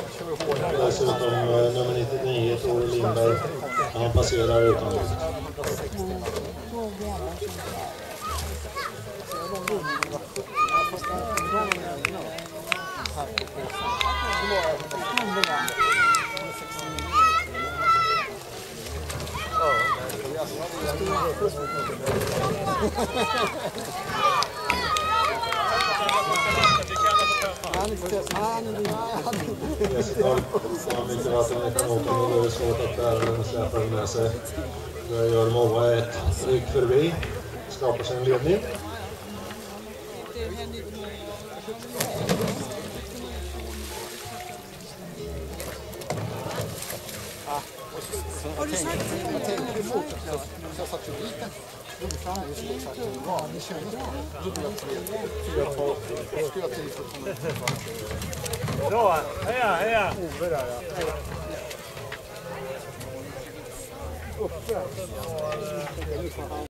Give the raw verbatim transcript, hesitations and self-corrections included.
Dessutom eh, nummer nittionio, Tore Lindberg, han passerar utan ut. Gästal har mycket vatten i kanoten och det är svårt att bära den och släpa den med sig. Där gör Moa ett ryck förbi, skapar sig en ledning. Har du sagt det? Jag tänkte emot. Jag satt ju lite. Ja, det känns bra. Bra, heja, heja! Ove där, ja. Uppe.